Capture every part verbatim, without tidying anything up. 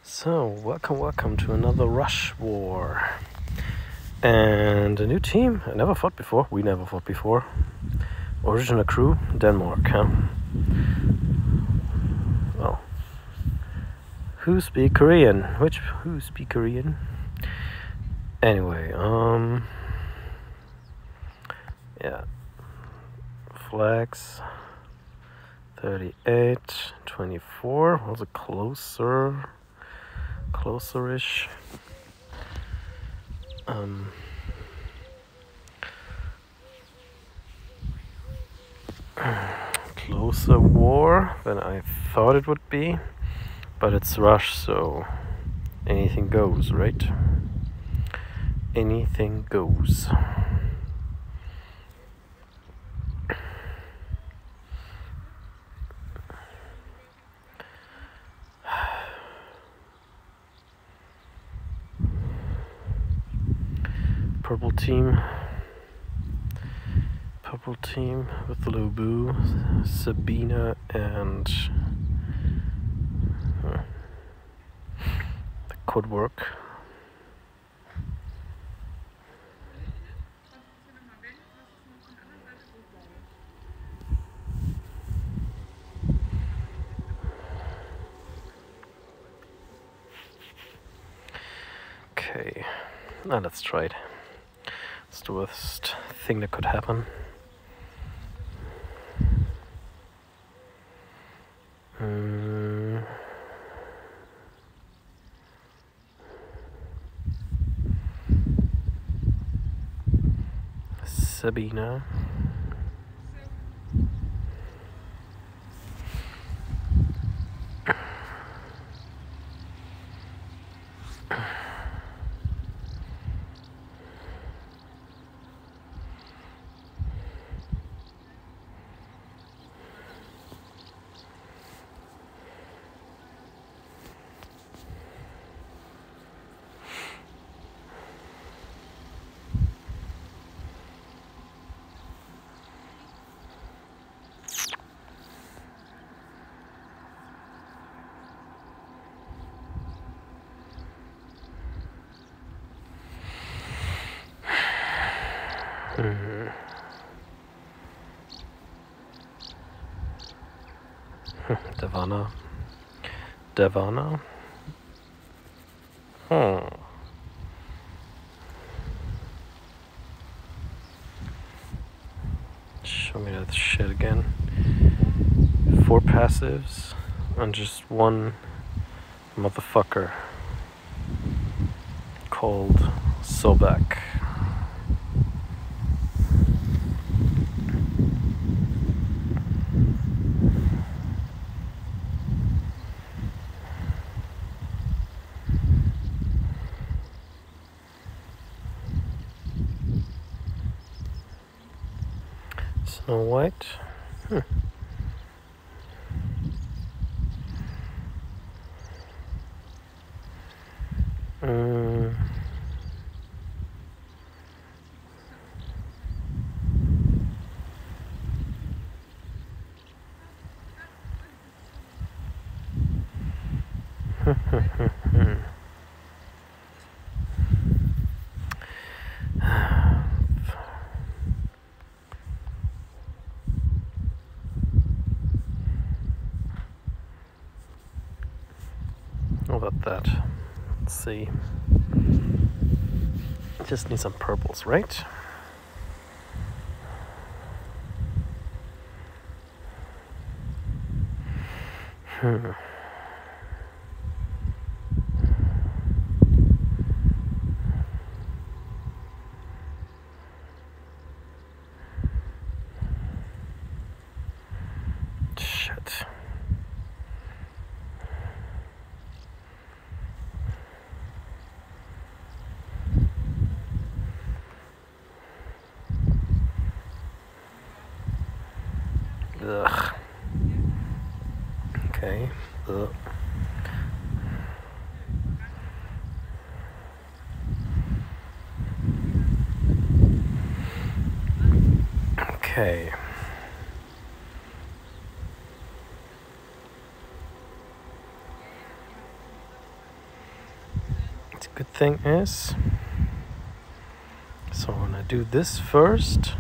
So, welcome, welcome to another Rush War. And a new team. I never fought before. We never fought before. Original crew, Denmark, huh? Well, who speak Korean? Which, who speak Korean? Anyway, um... yeah. Flags. thirty-eight, twenty-four. Was it closer? Closer-ish. Um... Closer war than I thought it would be, but it's Rush, so anything goes, right? Anything goes. Purple team. Purple team with Lubu, Sabina, and huh, that could work. Okay, now let's try it. It's the worst thing that could happen. Mm. Sabina. Mm. Devana. Devana. Hmm. Show me that shit again. Four passives and just one motherfucker called Sobek. Snow White. Hmm. Mm. How about that? Let's see. Just need some purples, right? Hmm. Shit. Ugh. Okay. Ugh. Okay. good thing is, so when I do this first,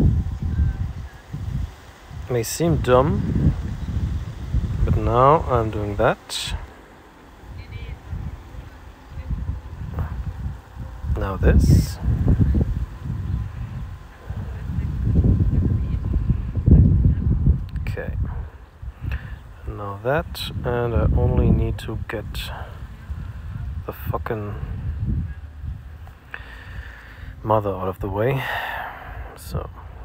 it may seem dumb, but now I'm doing that. Now this. Okay. Now that, and I only need to get the fucking mother out of the way. So.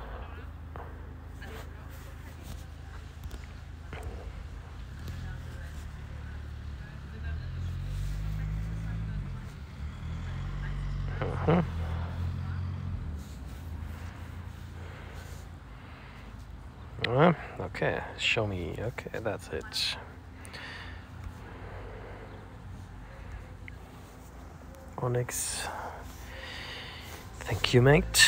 Uh-huh. Uh, okay, show me. Okay, that's it. Onyx. Thank you, mate.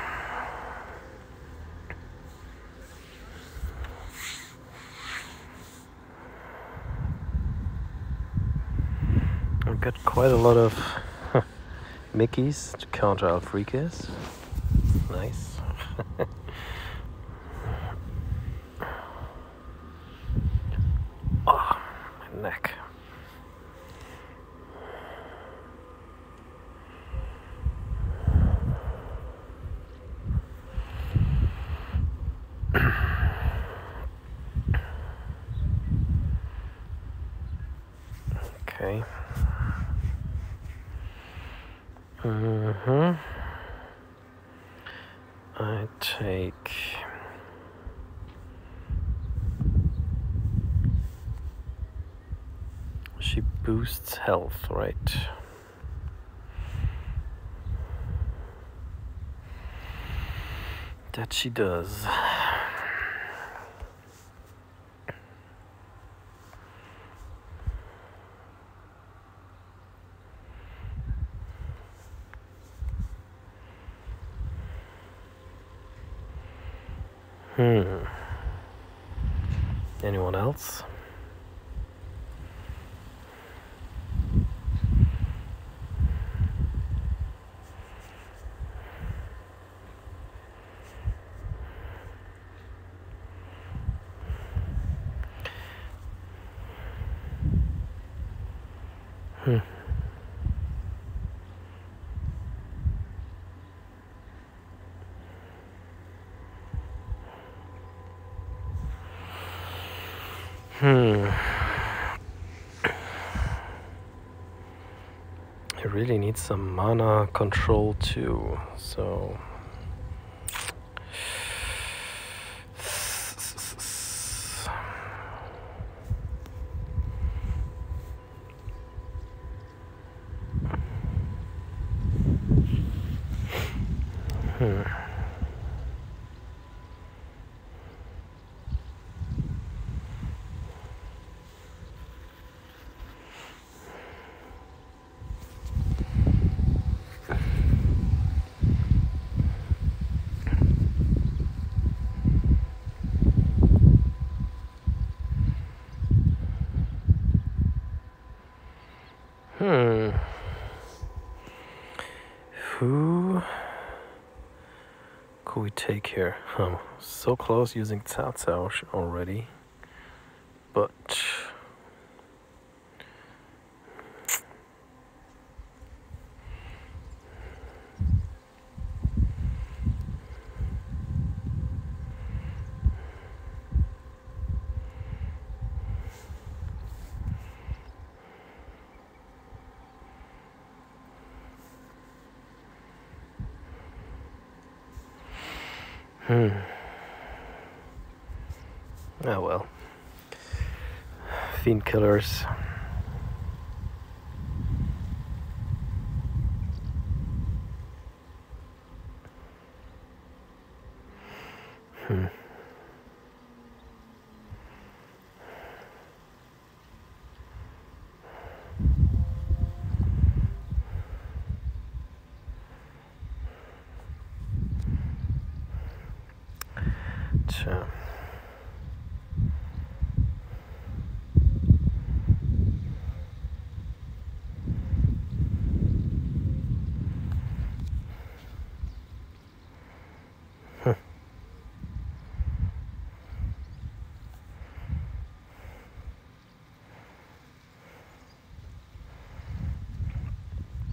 I've got quite a lot of Mickeys to counter Alfreakes. Nice. Oh, my neck. Okay. Mm-hmm. I take she boosts health, right? That she does. Hmm. Anyone else? Hmm. Hmm. I really need some mana control too, so hmm. Hmm. Who could we take here? Oh, so close using Cao Cao already, but hmm. Oh well. Fiend killers. Hmm. Tja.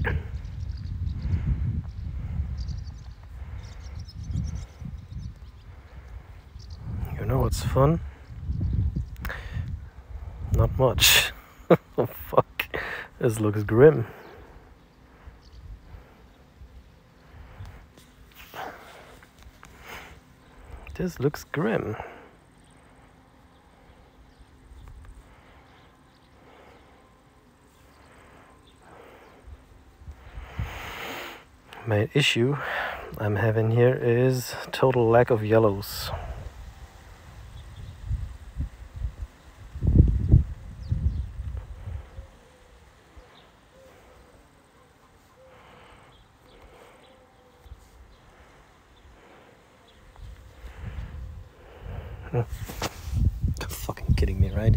You know what's fun? Not much. Oh fuck, this looks grim. This looks grim. Main issue I'm having here is total lack of yellows. You're fucking kidding me, right?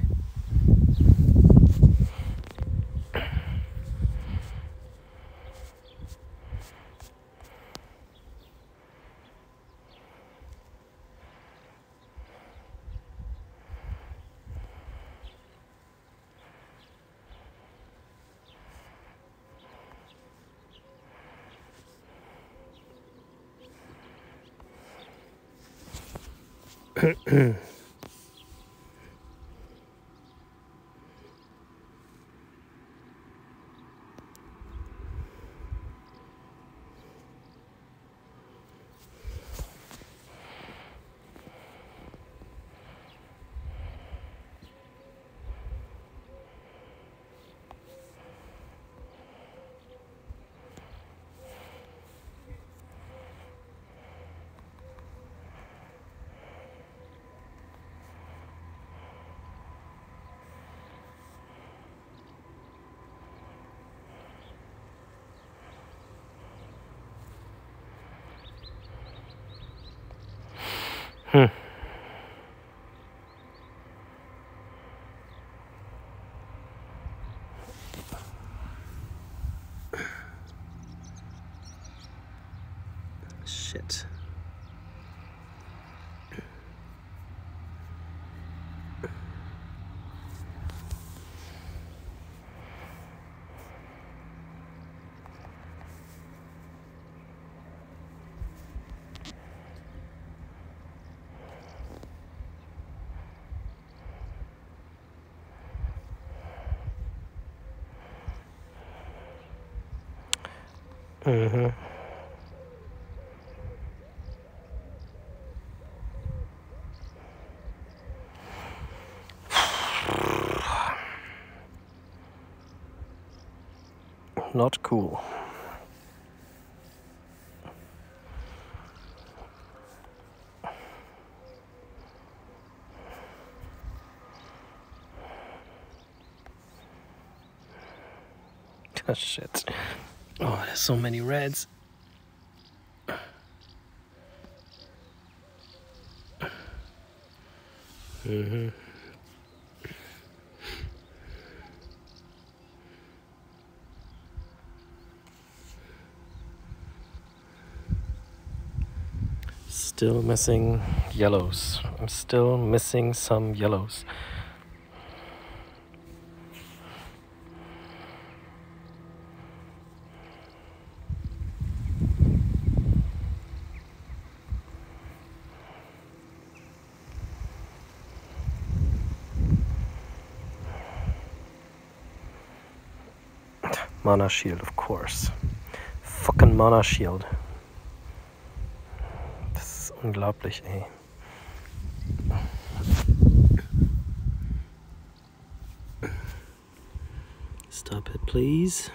Hmm. Shit. Mm-hmm. Not cool. Oh, shit. Oh, there's so many reds. Mm-hmm. Still missing yellows. I'm still missing some yellows. Mana shield, of course. Fucking mana shield. Das ist unglaublich, ey. Stop it, please.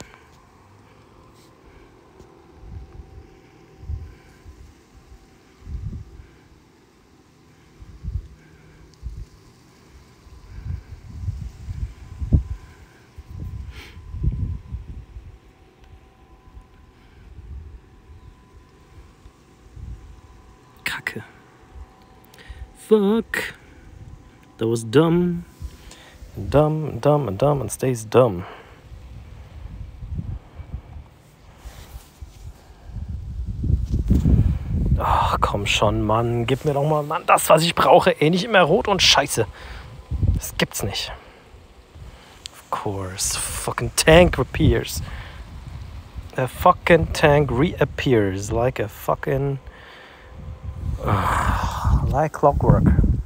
Kacke. Fuck. That was dumb. Dumb and dumb and dumb and stays dumb. Ach, komm schon, Mann. Gib mir doch mal, Mann, das, was ich brauche. Ey, nicht immer rot und Scheiße. Das gibt's nicht. Of course. Fucking tank repairs. a fucking tank reappears like a fucking uh, like clockwork.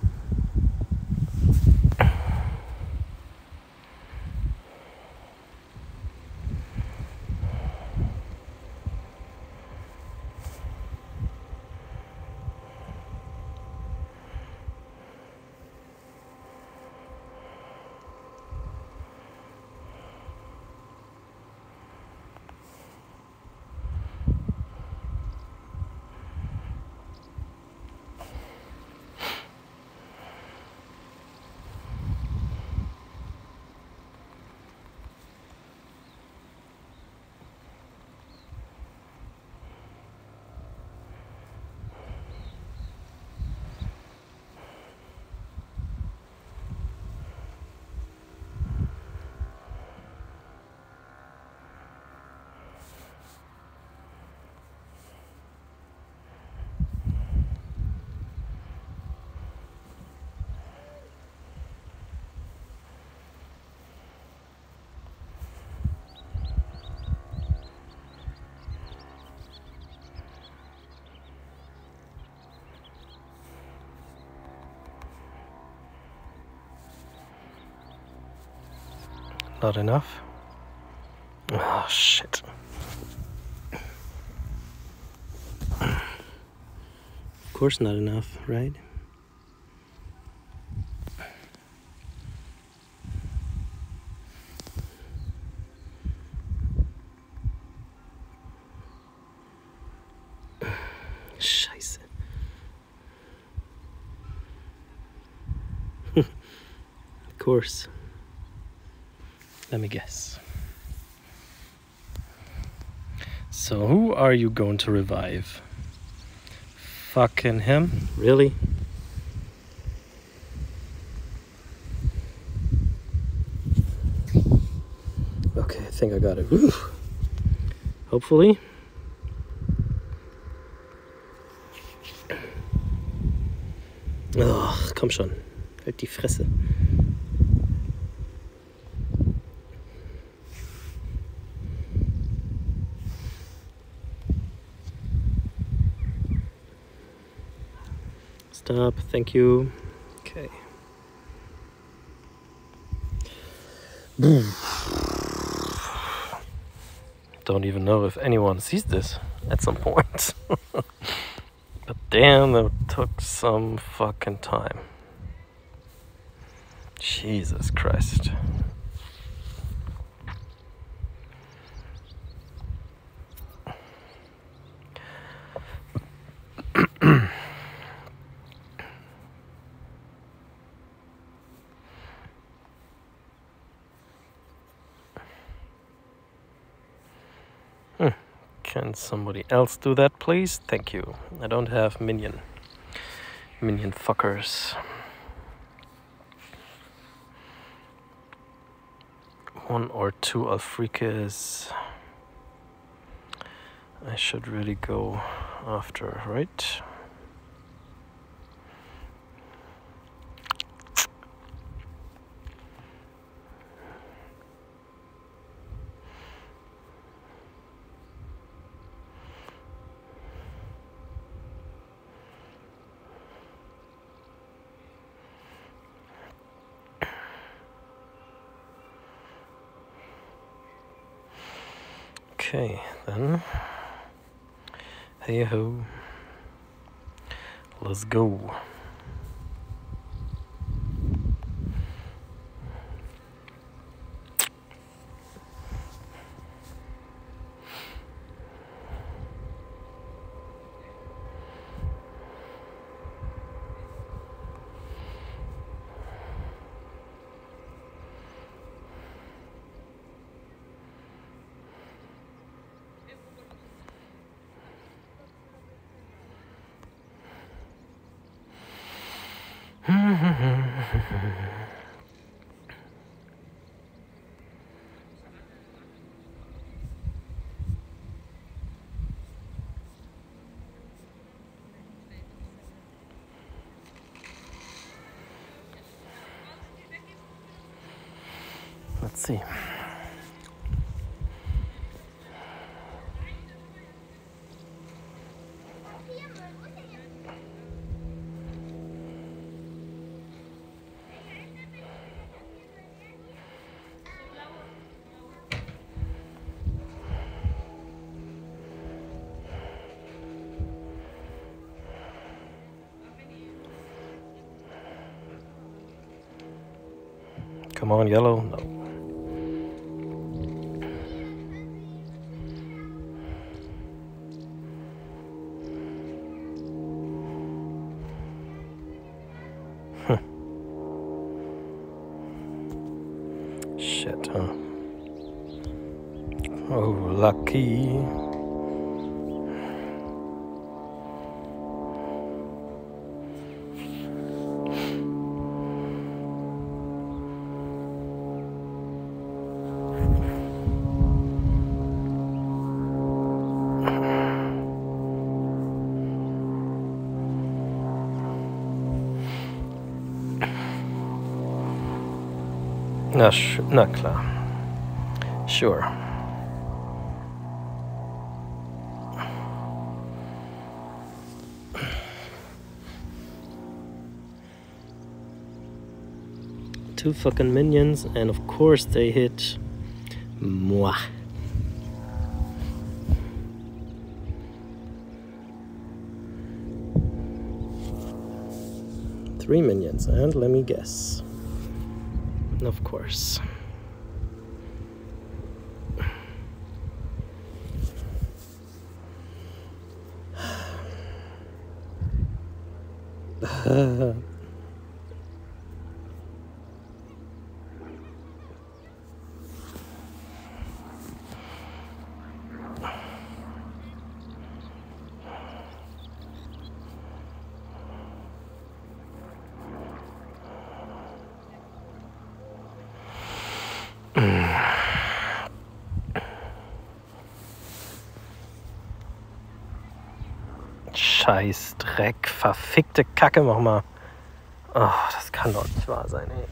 Not enough. Oh shit. Of course not enough, right? Scheiße. Of course. Let me guess. So who are you going to revive? Fucking him? Really? Okay, I think I got it. Woo. Hopefully. Ach, komm schon. Halt die Fresse. Stop, thank you. Okay. Don't even know if anyone sees this at some point. But damn, that took some fucking time. Jesus Christ. Hmm. Can somebody else do that, please? Thank you. I don't have minion. Minion fuckers. One or two Alfrikas I should really go after, right? Okay, then. Hey ho. Let's go. Let's see. Come on, yellow. No. Shit, huh? Oh, lucky. Na, na klar. Sure. Two fucking minions, and of course they hit moi. Three minions, and let me guess. Of course. Scheiß Dreck, verfickte Kacke, mach mal. Oh, das kann doch nicht wahr sein, ey.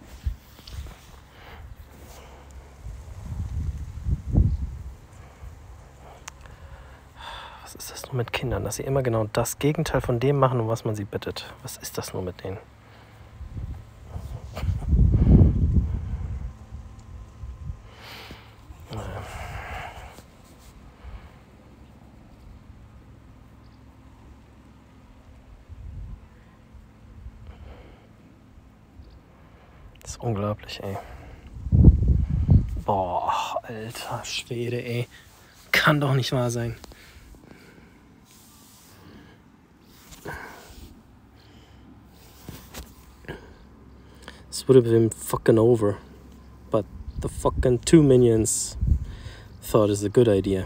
Was ist das nur mit Kindern, dass sie immer genau das Gegenteil von dem machen, um was man sie bittet? Was ist das nur mit denen? Das ist unglaublich, ey. Boah, alter Schwede, ey. Kann doch nicht wahr sein. This would have been fucking over. But the fucking two minions thought it's a good idea.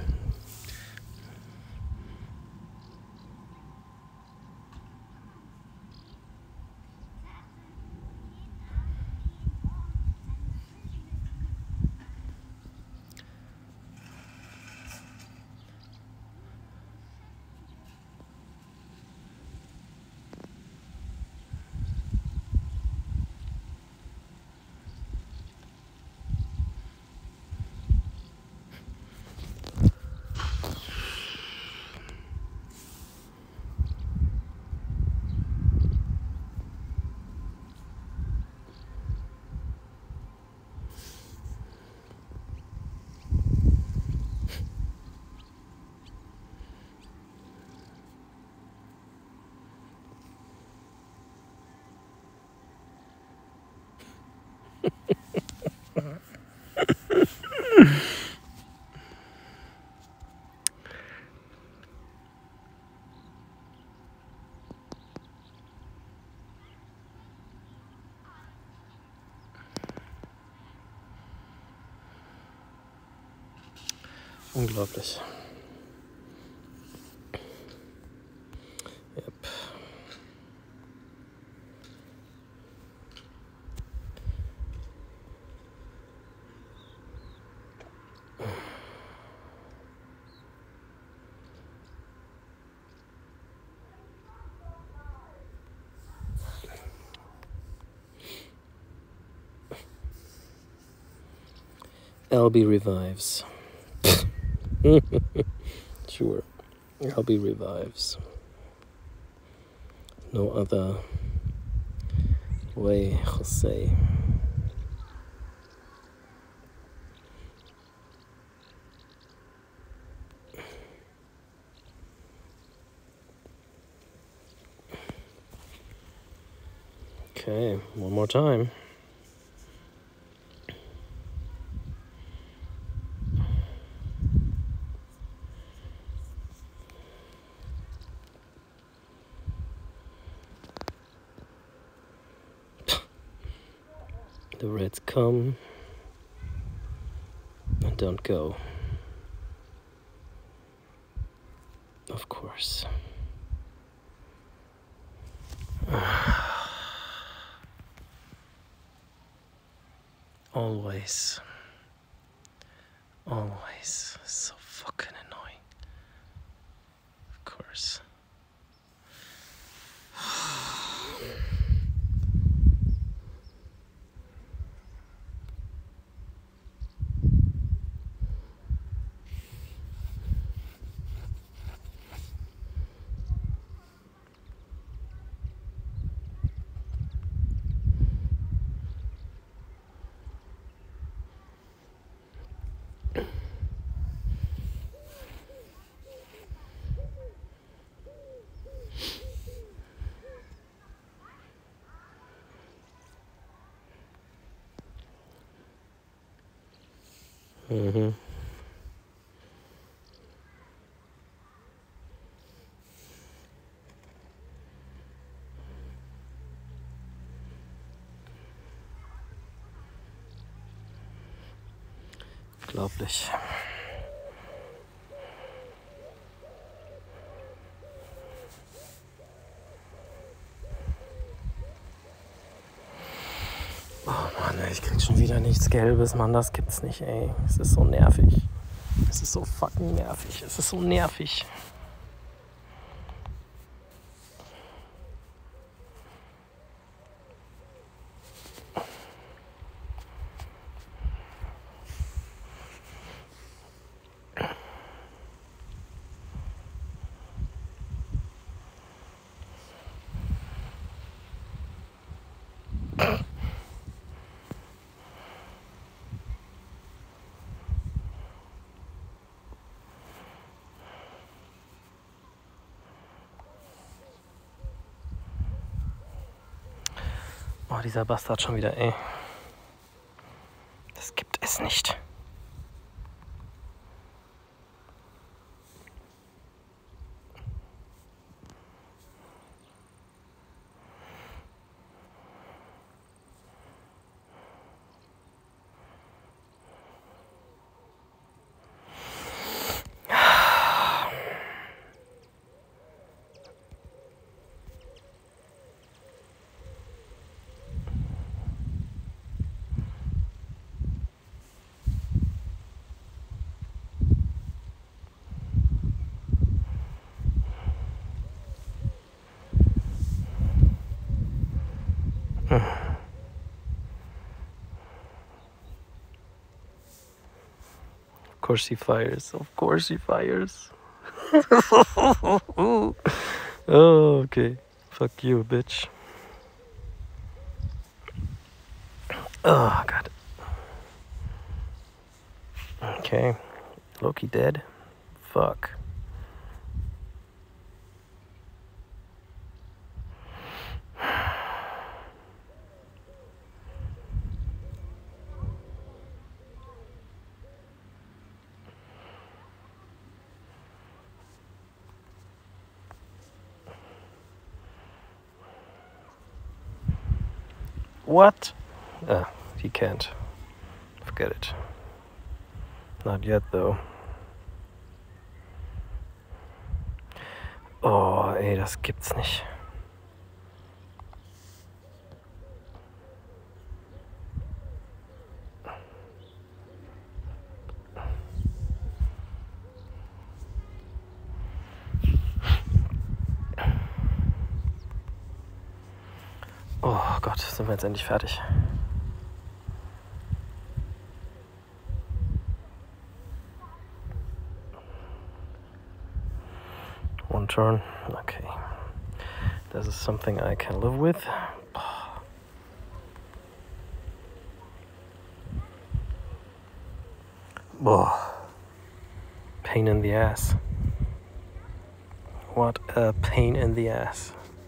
Unglaublich. Yep. L B revives. Sure, L B revives. No other way, Jose. Okay, one more time. The reds come and don't go. Of course. Always. Always. So fucking annoying. Of course. Mm-hmm. Unglaublich. Oh Mann, ich krieg schon wieder nichts Gelbes, Mann, das gibt's nicht, ey. Es ist so nervig. Es ist so fucking nervig. Es ist so nervig. Oh, dieser Bastard schon wieder, ey. Das gibt es nicht. Of course he fires. Of course he fires. Oh, okay. Fuck you, bitch. Oh, God. Okay. Loki dead? Fuck. What? Ah, he can't. Forget it. Not yet, though. Oh, ey, das gibt's nicht. Oh Gott, sind wir jetzt endlich fertig. One turn, okay. This is something I can live with. Oh. Pain in the ass. What a pain in the ass.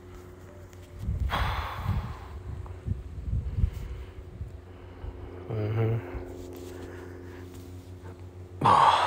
Mm-hmm. Oh.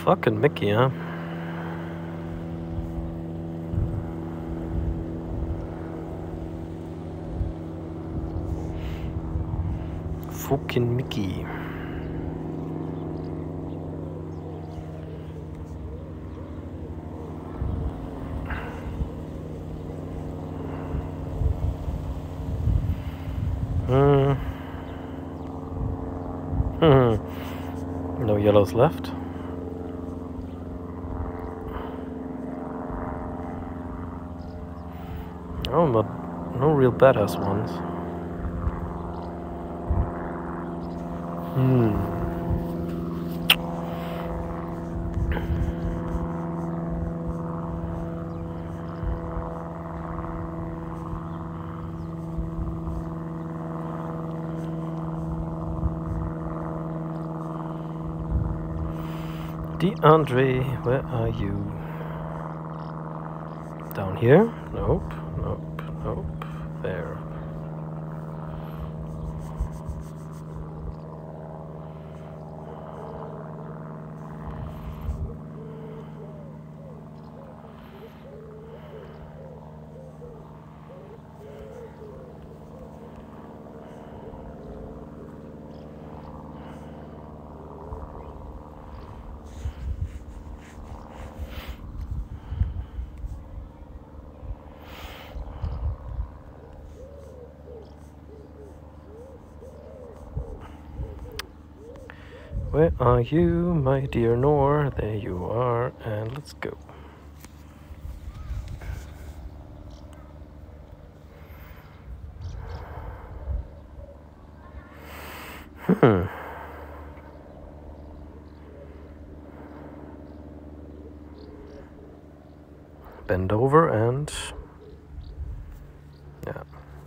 Fucking Mickey, huh? Fucking Mickey. Hmm. Hmm. No yellows left. Oh, but no real badass ones. Hmm. DeAndre, where are you? Down here? Nope, nope, nope. There. Where are you, my dear Nor? There you are, and let's go. Hmm. Bend over and... yeah.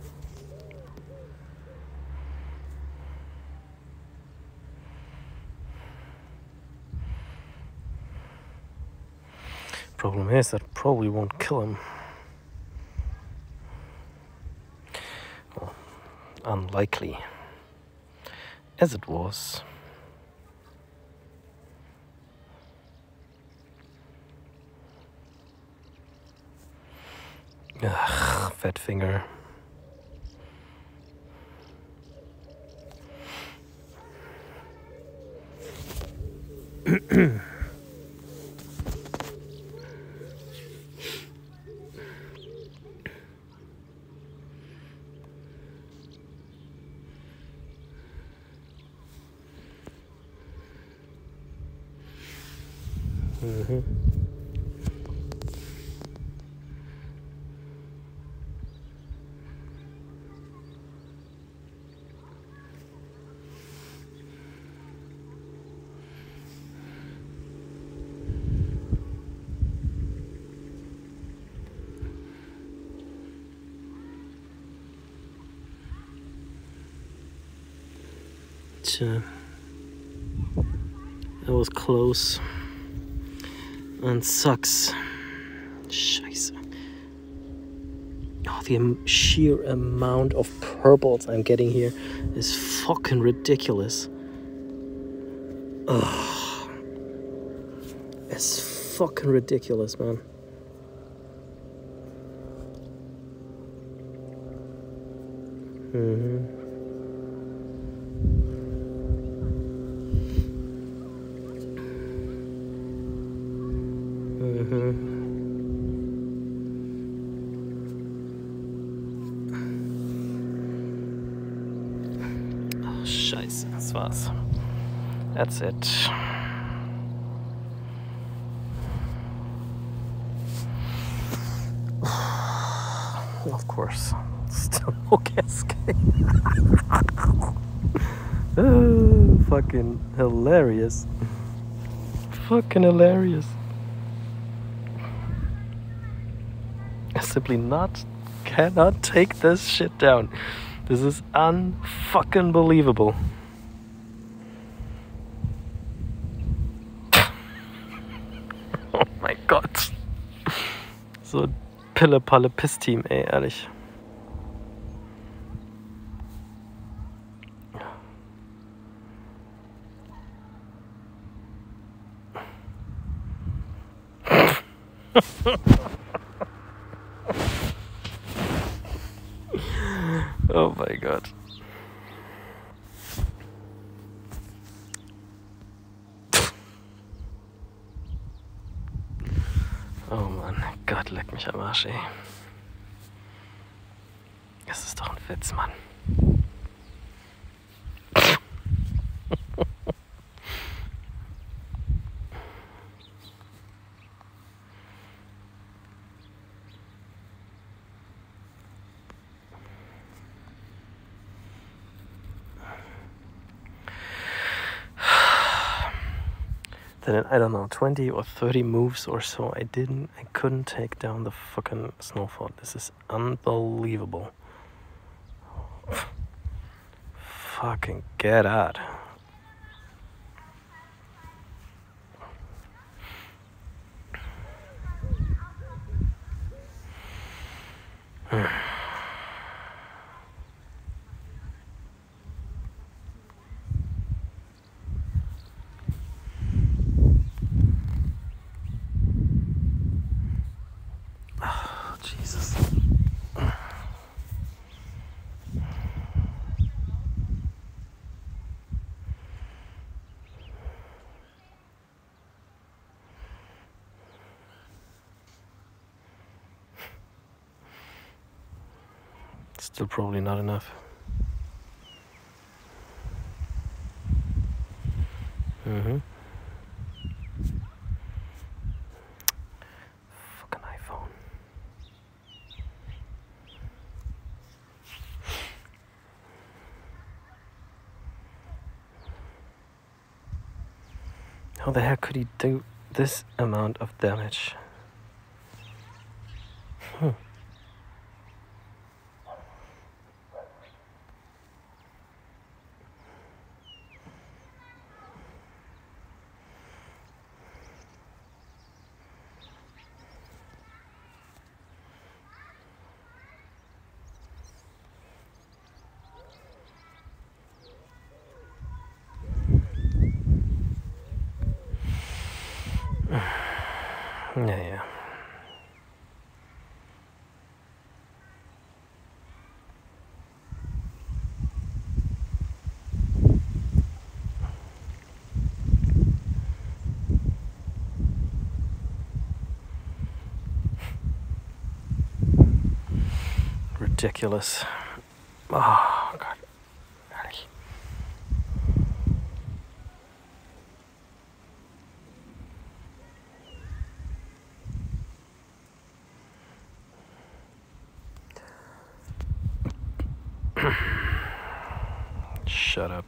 Problem is that probably won't kill him. Well, unlikely. As it was. Ugh, fat finger. Mm-hmm. Uh, that was close and sucks. Scheiße. Oh, the am sheer amount of purples I'm getting here is fucking ridiculous. Ugh. It's fucking ridiculous, man. Mm-hmm. Oh, scheiße, das war's. That's it. Of course, still no cascade. Oh, fucking hilarious. Fucking hilarious. I simply not cannot take this shit down. This is unfucking believable. Oh my Gott. So Pille-Palle-Piss-Team, ey, ehrlich. Oh my god. Oh Mann, Gott, leck mich am Arsch, ey. Das ist doch ein Witz, Mann. Then in, I don't know, twenty or thirty moves or so, I didn't, I couldn't take down the fucking snowfall. This is unbelievable. Fucking get out. Jesus. Still probably not enough. Mm-hmm. Fucking iPhone. How the heck could he do this amount of damage? Hmm. Yeah, yeah. Ridiculous. Oh, God. Shut up.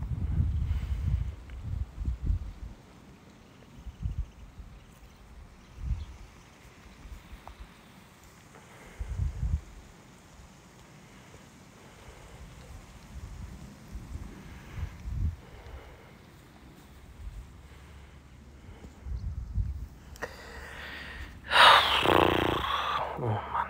Oh, man.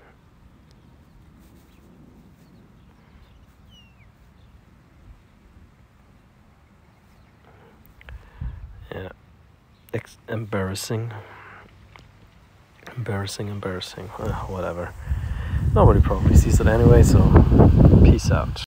Yeah. Ex embarrassing. Embarrassing, embarrassing. Uh, whatever. Nobody probably sees it anyway, so peace out.